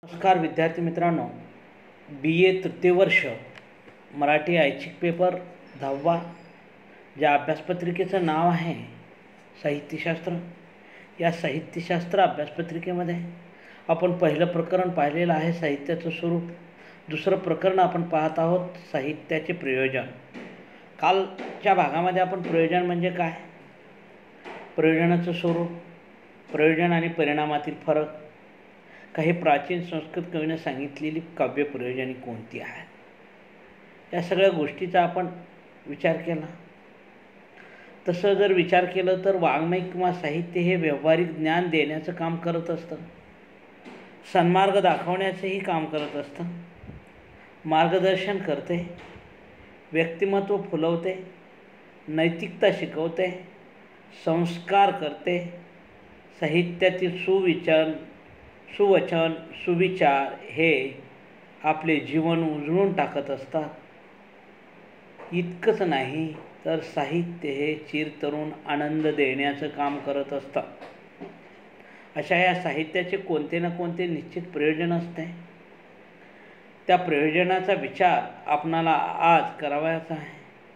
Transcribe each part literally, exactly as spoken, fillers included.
नमस्कार विद्यार्थी मित्रांनो, बी ए तृतीय वर्ष मराठी ऐच्छिक पेपर दहावा, ज्या अभ्यासपत्रिकेचं नाव आहे साहित्यशास्त्र. या साहित्यशास्त्र अभ्यासपत्रिकेमध्ये आपण पहिलं प्रकरण पाहिलेलं आहे साहित्याचं स्वरूप. दुसरं प्रकरण आपण पाहत आहोत साहित्याचे प्रयोजन. कालच्या भागामध्ये आपण प्रयोजन म्हणजे काय, प्रयोजनाचं स्वरूप, प्रयोजन आणि परिणामातील फरक, काही प्राचीन संस्कृत कवीने सांगितलेली काव्य प्रयोजने कोणती आहेत, या सगळ्या गोष्टीचा आपण विचार केला. तसं जर विचार केलं तर वाङ्मय किंवा साहित्य हे व्यावहारिक ज्ञान देण्याचं काम करत असतं, सन्मार्ग दाखवण्याचंही काम करत असतं, मार्गदर्शन करते, व्यक्तिमत्व फुलवते, नैतिकता शिकवते, संस्कार करते. साहित्यातील सुविचार सुवचन सुविचार हे आपले जीवन उजळून टाकत असतात. इतकंच नाही तर साहित्य हे चिरतरुण आनंद देण्याचं काम करत असतं. अशा या साहित्याचे कोणते ना कोणते निश्चित प्रयोजन असते. त्या प्रयोजनाचा विचार आपणाला आज करावायचा आहे.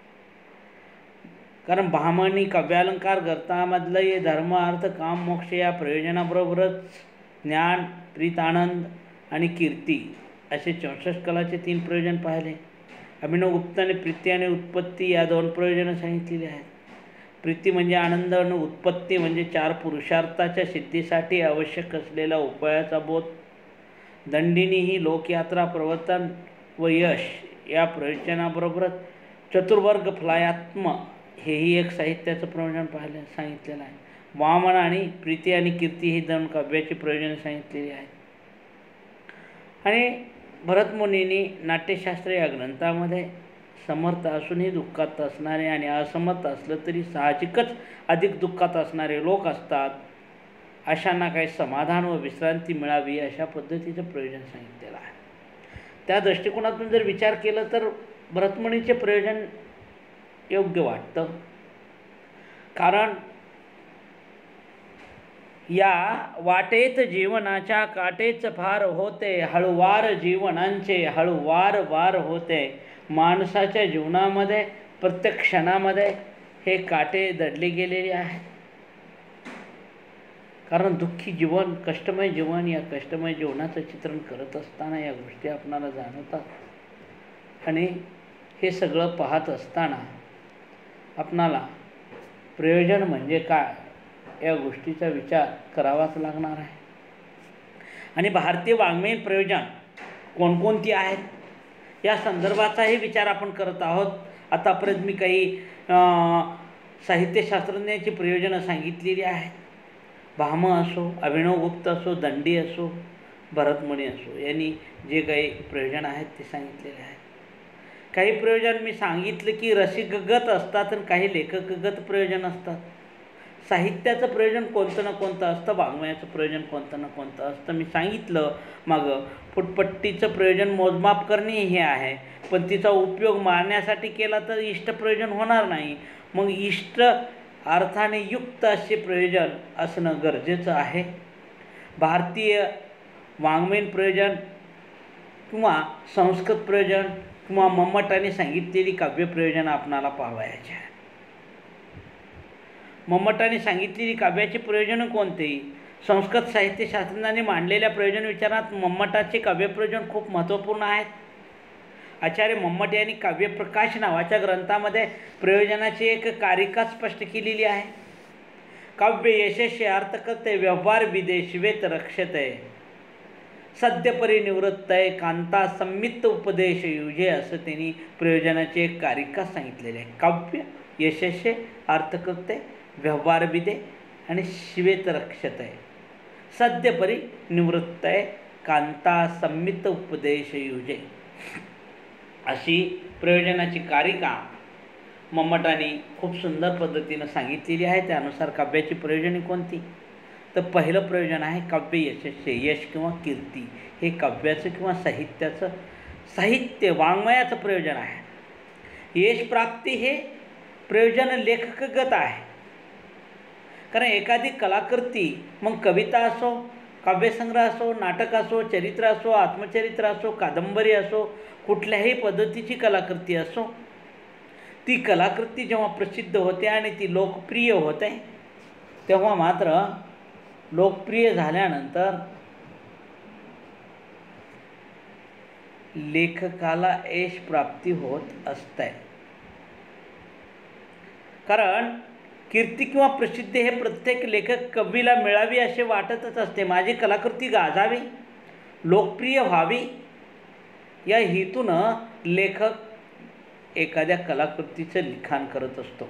कारण भामनी काव्यालंकार ग्रंथामधलं हे धर्म अर्थ काम मोक्ष या प्रयोजनाबरोबरच ज्ञान प्रीत आनंद आणि कीर्ती असे चौसष्ट कलाचे तीन प्रयोजन पाहिले. अभिनवगुप्ताने प्रीती आणि उत्पत्ती या दोन प्रयोजनं सांगितलेली आहेत. प्रीती म्हणजे आनंद आणि उत्पत्ती म्हणजे चार पुरुषार्थाच्या सिद्धीसाठी आवश्यक असलेला उपायाचा बोध. दंडिनी ही लोकयात्रा प्रवर्तन व यश या प्रयोजनाबरोबरच चतुर्वर्ग फलायात्म हेही एक साहित्याचं प्रयोजन पाहिलं सांगितलेलं आहे. वामन आणि प्रीती आणि कीर्ती ही दोन काव्याची प्रयोजने सांगितलेली आहेत. आणि भरतमुनींनी नाट्यशास्त्र या ग्रंथामध्ये समर्थ असूनही दुःखात असणारे आणि असमर्थ असलं तरी साहजिकच अधिक दुःखात असणारे लोक असतात, अशांना काही समाधान व विश्रांती मिळावी अशा पद्धतीचं प्रयोजन सांगितलेलं आहे. त्या दृष्टिकोनातून जर विचार केला तर भरतमुनीचे प्रयोजन योग्य वाटतं. कारण या वाटेत जीवनाच्या काटेच फार होते, हळुवार जीवनांचे हळुवार वार होते. माणसाच्या जीवनामध्ये प्रत्येक क्षणामध्ये हे काटे दडले गेलेले आहेत. कारण दुःखी जीवन, कष्टमय जीवन, या कष्टमय जीवनाचं चित्रण करत असताना या गोष्टी आपणाला जाणवतात. आणि हे सगळं पाहत असताना आपणाला प्रयोजन म्हणजे काय या गोष्टीचा विचार करावाच लागणार आहे. आणि भारतीय वाङ्मयीन प्रयोजन कोणकोणती आहेत या संदर्भाचाही विचार आपण करत आहोत. आतापर्यंत मी काही साहित्यशास्त्रज्ञांची प्रयोजनं सांगितलेली आहेत. भाम असो, अभिनवगुप्त असो, दंडी असो, भरतमुनी असो, यांनी जे काही प्रयोजन आहेत ते सांगितलेले आहेत. काही प्रयोजन मी सांगितलं की रसिकगत असतात आणि काही लेखकगत प्रयोजन असतात. साहित्याचं प्रयोजन कोणतं ना कोणतं असतं, वाङ्मयाचं प्रयोजन कोणतं ना कोणतं असतं. मी सांगितलं मागं फुटपट्टीचं प्रयोजन मोजमाप करणे हे आहे, पण तिचा उपयोग मारण्यासाठी केला तर इष्ट प्रयोजन होणार नाही. मग इष्ट अर्थाने युक्त असे प्रयोजन असणं गरजेचं आहे. भारतीय वाङ्मयीन प्रयोजन किंवा संस्कृत प्रयोजन किंवा मम्मटाने सांगितलेली काव्य प्रयोजनं आपणाला पाहावयाची आहे. मम्मटाने सांगितलेली काव्याची प्रयोजनं कोणतेही संस्कृत साहित्यशास्त्रज्ञांनी मांडलेल्या प्रयोजन विचारात मम्मटाचे काव्यप्रयोजन खूप महत्त्वपूर्ण आहेत. आचार्य मम्मट यांनी काव्यप्रकाश नावाच्या ग्रंथामध्ये प्रयोजनाची एक कारिका स्पष्ट केलेली आहे. काव्य यशस्वी अर्थकर्ते व्यवहार विदे शिवेत रक्षते सद्यपरिनिवृत्तय कांता संमित उपदेश युजे असं त्यांनी प्रयोजनाची एक कारिका सांगितलेली आहे. काव्य यशस्वी अर्थकर्ते व्यवहार विदे आणि शिवेत रक्षते सद्यपरी निवृत्तय कांता संमित उपदेश युजे अशी प्रयोजनाची कारिका मम्मटाने खूप सुंदर पद्धतीनं सांगितलेली आहे. त्यानुसार काव्याची प्रयोजने कोणती, तर पहिलं प्रयोजन आहे काव्य यशस्वी, यश किंवा कीर्ती हे काव्याचं किंवा साहित्याचं साहित्य वाङ्मयाचं प्रयोजन आहे. यश प्राप्ती हे प्रयोजन लेखकगत आहे. कारण एखादी कलाकृती, मग कविता असो, काव्यसंग्रह असो, नाटक असो, चरित्र असो, आत्मचरित्र असो, कादंबरी असो, कुठल्याही पद्धतीची कलाकृती असो, ती कलाकृती जेव्हा प्रसिद्ध होते आणि ती लोकप्रिय होते, तेव्हा मात्र लोकप्रिय झाल्यानंतर लेखकाला यश प्राप्ती होत असते. कारण कीर्ती किंवा प्रसिद्धी हे प्रत्येक लेखक कवीला मिळावी असे वाटतच असते. माझी कलाकृती गाजावी, लोकप्रिय व्हावी या हेतूनं लेखक एखाद्या कलाकृतीचं लिखाण करत असतो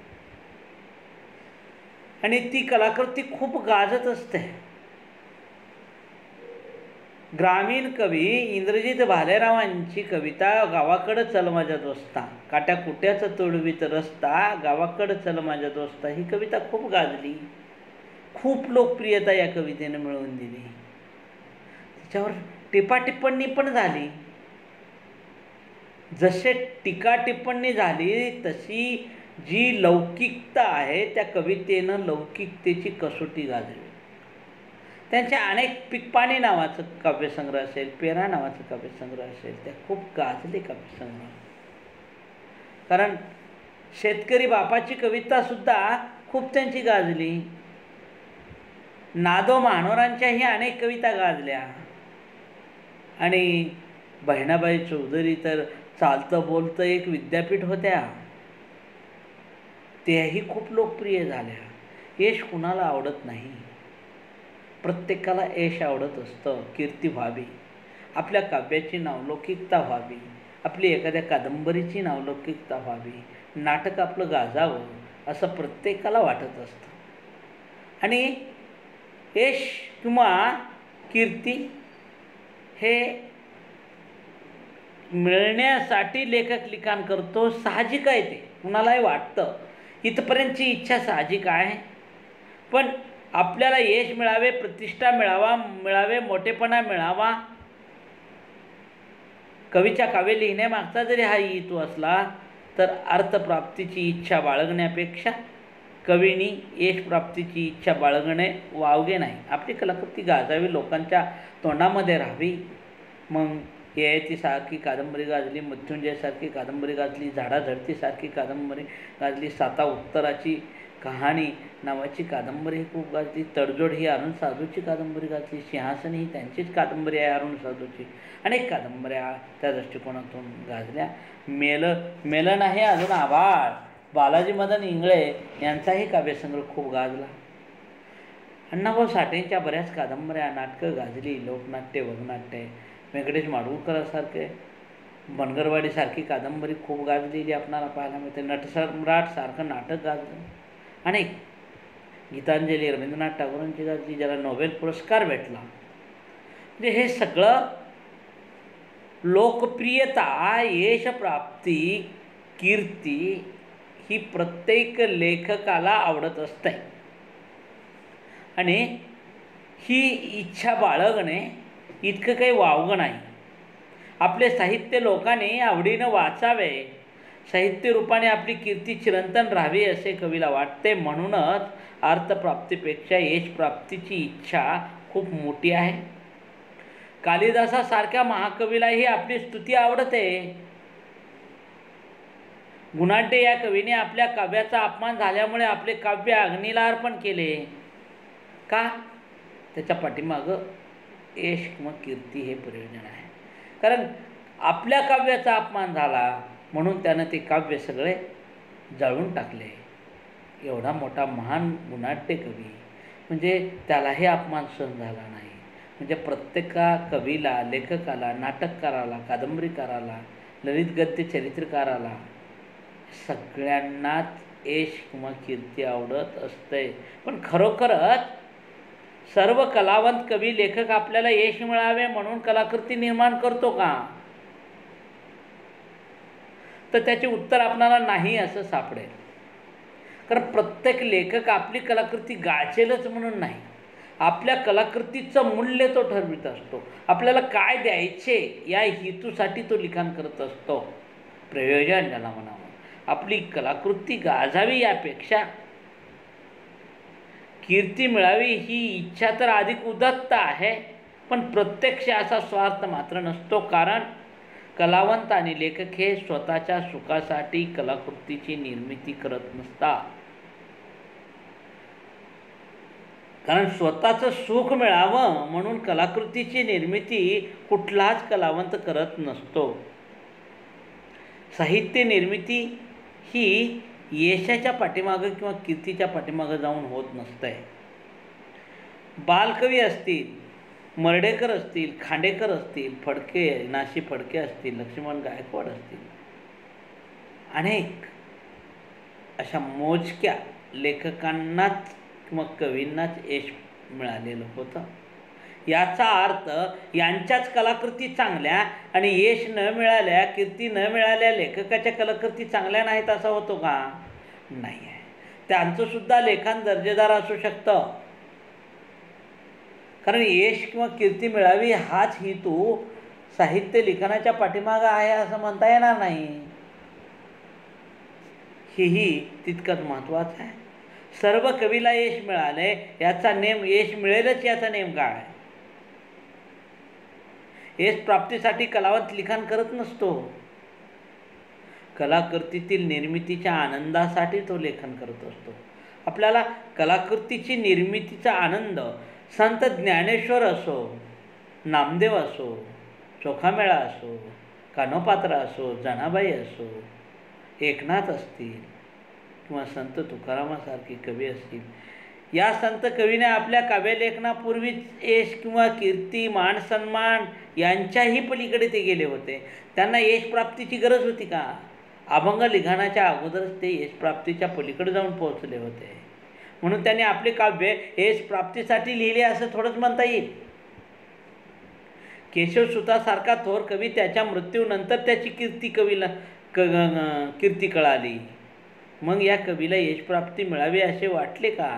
आणि ती कलाकृती खूप गाजत असते. ग्रामीण कवी इंद्रजित भालेरावांची कविता गावाकडं चल माझ्या दोस्ता, काट्या कुट्याचं तोडवीत रस्ता, गावाकडं चल माझ्या दोस्ता ही कविता खूप गाजली, खूप लोकप्रियता या कवितेने मिळवून दिली. त्याच्यावर टीपा टिप्पणी पण झाली. जसे टीका टिप्पणी झाली तशी जी लौकिकता आहे त्या कवितेनं लौकिकतेची कसोटी गाजली. त्यांचे अनेक पिकपाणी नावाचं काव्यसंग्रह असेल, पेरा नावाचं काव्यसंग्रह असेल, त्या खूप गाजले काव्यसंग्रह. कारण शेतकरी बापाची कवितासुद्धा खूप त्यांची गाजली. नादो महानोरांच्याही अनेक कविता गाजल्या आणि बहिणाबाई चौधरी तर चालतं बोलतं एक विद्यापीठ होत्या, त्याही खूप लोकप्रिय झाल्या. यश कुणाला आवडत नाही, प्रत्येकाला यश आवडत असतं. कीर्ती व्हावी, आपल्या काव्याची नावलौकिकता व्हावी, आपली एखाद्या कादंबरीची नावलौकिकता व्हावी, नाटक आपलं गाजावं असं प्रत्येकाला वाटत असतं. आणि यश किंवा कीर्ती हे मिळण्यासाठी लेखक लिखाण करतो, साहजिक आहे. ते कुणालाही वाटतं, इथपर्यंतची इच्छा साहजिक आहे. पण आपल्याला यश मिळावे, प्रतिष्ठा मिळावा मिळावे मोठेपणा मिळावा, कवीच्या काव्य लिहिण्यामागचा जरी हा हेतू असला तर अर्थप्राप्तीची इच्छा बाळगण्यापेक्षा कवीनी यशप्राप्तीची इच्छा बाळगणे वावगे नाही. आपली कलाकृती गाजावी, लोकांच्या तोंडामध्ये राहावी. मग ययातीसारखी कादंबरी गाजली, मृत्युंजयसारखी कादंबरी गाजली, झाडाझडतीसारखी कादंबरी गाजली, साता उत्तराची कहाणी नावाची कादंबरी खूप गाजली, तडजोड ही अरुण साधूची कादंबरी गाजली, सिंहासन ही त्यांचीच कादंबरी आहे अरुण साधूची. अनेक कादंबऱ्या त्या दृष्टिकोनातून गाजल्या. मेल मेलन आहे अजून आभाळ, बालाजी मदन इंगळे यांचाही काव्यसंग्रह खूप गाजला. अण्णाभाऊ साठेंच्या बऱ्याच कादंबऱ्या, नाटकं गाजली, लोकनाट्य, वगनाट्य. व्यंकटेश माडगूळकरांसारखे बनगरवाडीसारखी कादंबरी खूप गाजलेली आपणाला पाहायला मिळते. नटसम्राटसारखं नाटक गाजलं. अनेक गीतांजली रवींद्रनाथ टागोरांची गाजली, ज्याला नोबेल पुरस्कार भेटला. म्हणजे हे सगळं लोकप्रियता, यशप्राप्ती, कीर्ती ही प्रत्येक लेखकाला आवडत असते आणि ही इच्छा बाळगणे इतकं काही वावगं नाही. आपले साहित्य लोकांनी आवडीनं वाचावे, साहित्य रूपाने आपली कीर्ती चिरंतन राहावी असे कवीला वाटते. म्हणूनच अर्थप्राप्तीपेक्षा यशप्राप्तीची इच्छा खूप मोठी आहे. कालिदासासारख्या महाकवीलाही आपली स्तुती आवडते. गुणाढ्य या कवीने आपल्या काव्याचा अपमान झाल्यामुळे आपले काव्य अग्नीला अर्पण केले. का? त्याच्या पाठीमागं यश किंवा कीर्ती हे प्रयोजन आहे. कारण आपल्या काव्याचा अपमान झाला म्हणून त्यानं ते काव्य सगळे जाळून टाकले. एवढा मोठा महान गुणाढ्य कवी, म्हणजे त्यालाही अपमान सहन झाला नाही. म्हणजे प्रत्येका कवीला, लेखकाला, नाटककाराला, कादंबरीकाराला, ललित गद्य चरित्रकाराला सगळ्यांनाच यश किंवा कीर्ती आवडत असते. पण खरोखरच सर्व कलावंत कवी लेखक आपल्याला यश मिळावे म्हणून कलाकृती निर्माण करतो का? तर त्याचे उत्तर आपणाला नाही असं सापडेल. कारण प्रत्येक लेखक आपली कलाकृती गाजेलच म्हणून नाही, आपल्या कलाकृतीचं मूल्य तो ठरवित असतो. आपल्याला काय द्यायचे या हेतूसाठी तो लिखाण करत असतो. प्रयोजन ज्याला म्हणावं. आपली कलाकृती गाजावी यापेक्षा कीर्ती मिळावी ही इच्छा तर अधिक उदात्त आहे, पण प्रत्यक्ष असा स्वार्थ मात्र नसतो. कारण कलावंत आणि लेखक हे स्वतःच्या सुखासाठी कलाकृतीची निर्मिती करत नसतात. कारण स्वतःचं सुख मिळावं म्हणून कलाकृतीची निर्मिती कुठलाच कलावंत करत नसतो. साहित्य निर्मिती ही यशाच्या पाठीमागं किंवा कीर्तीच्या पाठीमागं जाऊन होत नसते. बालकवी असतील, मर्ढेकर असतील, खांडेकर असतील, फडके नाशी फडके असतील, लक्ष्मण गायकवाड असतील, अनेक अशा मोजक्या लेखकांनाच किंवा कवींनाच यश मिळालेलं होतं. याचा अर्थ यांच्याच कलाकृती चांगल्या आणि यश न मिळाल्या, कीर्ती न मिळाल्या लेखकाच्या कलाकृती चांगल्या नाहीत असा होतो का? नाही आहे. त्यांचंसुद्धा लेखन दर्जेदार असू शकतं. कारण यश किंवा कीर्ती मिळावी हाच हेतू साहित्य लिखाणाच्या पाठीमागं आहे असं म्हणता येणार नाही. हेही तितकंच महत्त्वाचं आहे. सर्व कवीला यश मिळाले याचा नेम यश मिळेलच याचा नेम काय आहे? यश प्राप्तीसाठी कलावंत लिखाण करत नसतो. कलाकृतीतील निर्मितीच्या आनंदासाठी तो लेखन करत असतो. आपल्याला कलाकृतीची निर्मितीचा आनंद संत ज्ञानेश्वर असो, नामदेव असो, चोखामेळा असो, कानोपात्रा असो, जनाबाई असो, एकनाथ असतील किंवा संत तुकारामासारखे कवी असतील, या संत कवीने आपल्या काव्यलेखनापूर्वीच यश किंवा कीर्ती, मान सन्मान यांच्याही पलीकडे ते गेले होते. त्यांना यश प्राप्तीची गरज होती का? अभंग लिखाणाच्या अगोदरच ते यश प्राप्तीच्या पलीकडे जाऊन पोहोचले होते. म्हणून त्यांनी आपले काव्य यश प्राप्तीसाठी लिहिले असं थोडंच म्हणता येईल. केशवसुतासारखा थोर कवी त्याच्या मृत्यूनंतर त्याची कीर्ती कवीला क कीर्ती कळाली. मग या कवीला यशप्राप्ती मिळावी असे वाटले का?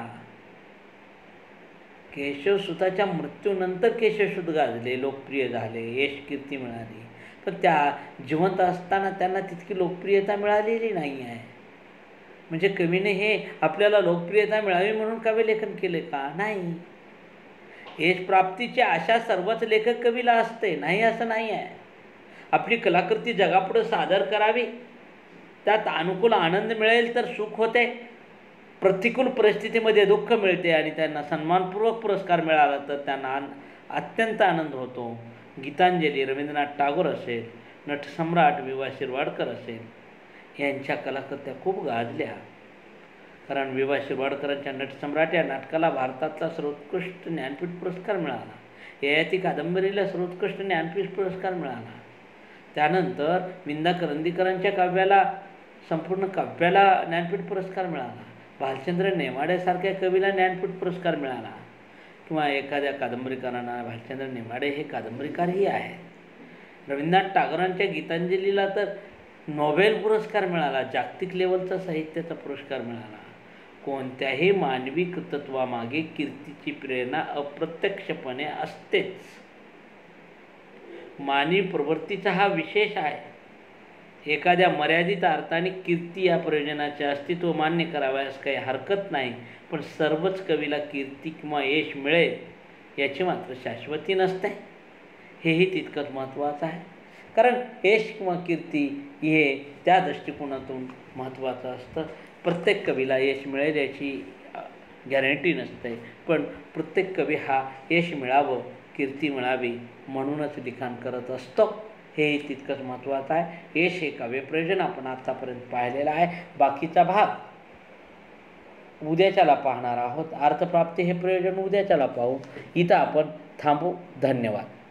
केशवसुताच्या मृत्यूनंतर केशवसुत गाजले, लोकप्रिय झाले, यश कीर्ती मिळाली. पण त्या जिवंत असताना त्यांना तितकी लोकप्रियता मिळालेली नाही आहे. म्हणजे कवीने हे आपल्याला लोकप्रियता मिळावी म्हणून काव्यलेखन केले का? नाही. यशप्राप्तीची आशा सर्वच लेखक कवीला असते, नाही असं नाही आहे. आपली कलाकृती जगापुढे सादर करावी, त्यात अनुकूल आनंद मिळेल तर सुख होते, प्रतिकूल परिस्थितीमध्ये दुःख मिळते आणि त्यांना सन्मानपूर्वक पुरस्कार मिळाला तर त्यांना अत्यंत आनंद होतो. गीतांजली रवींद्रनाथ टागोर असेल, नटसम्राट वि वा शिरवाडकर असेल, यांच्या कलाकृत्या खूप गाजल्या. कारण वि वा शिरवाडकरांच्या नटसम्राट या नाटकाला भारतातला सर्वोत्कृष्ट ज्ञानपीठ पुरस्कार मिळाला. ययाती कादंबरीला सर्वोत्कृष्ट ज्ञानपीठ पुरस्कार मिळाला. त्यानंतर विंदा करंदीकरांच्या काव्याला, संपूर्ण काव्याला ज्ञानपीठ पुरस्कार मिळाला. भालचंद्र नेमाडेसारख्या कवीला ज्ञानपीठ पुरस्कार मिळाला. किंवा एखाद्या कादंबरीकारांना भालचंद्र नेमाडे हे कादंबरीकारही आहेत. रवींद्रनाथ टागोरांच्या गीतांजलीला तर नोबेल पुरस्कार मिळाला, जागतिक लेवलचा साहित्याचा पुरस्कार मिळाला. कोणत्याही मानवी कर्तृत्वामागे कीर्तीची प्रेरणा अप्रत्यक्षपणे असतेच. मानवी प्रवृत्तीचा हा विशेष आहे. एखाद्या मर्यादित अर्थाने कीर्ती या प्रयोजनाचे अस्तित्व मान्य करावयास काही हरकत नाही, पण सर्वच कवीला कीर्ती किंवा यश मिळेल याची मात्र शाश्वती नसते. हेही तितकंच महत्त्वाचं आहे. कारण यश किंवा कीर्ती हे त्या दृष्टिकोनातून महत्त्वाचं असतं. प्रत्येक कवीला यश मिळेल याची गॅरंटी नसते, पण प्रत्येक कवी हा यश मिळावं, कीर्ती मिळावी म्हणूनच लिखाण करत असतो. हे तितकंच महत्त्वाचं आहे. यश हे काव्यप्रयोजन आपण आत्तापर्यंत पाहिलेलं आहे. बाकीचा भाग उद्याच्याला पाहणार आहोत. अर्थप्राप्ती हे प्रयोजन उद्याच्याला पाहू. इथं आपण थांबू. धन्यवाद.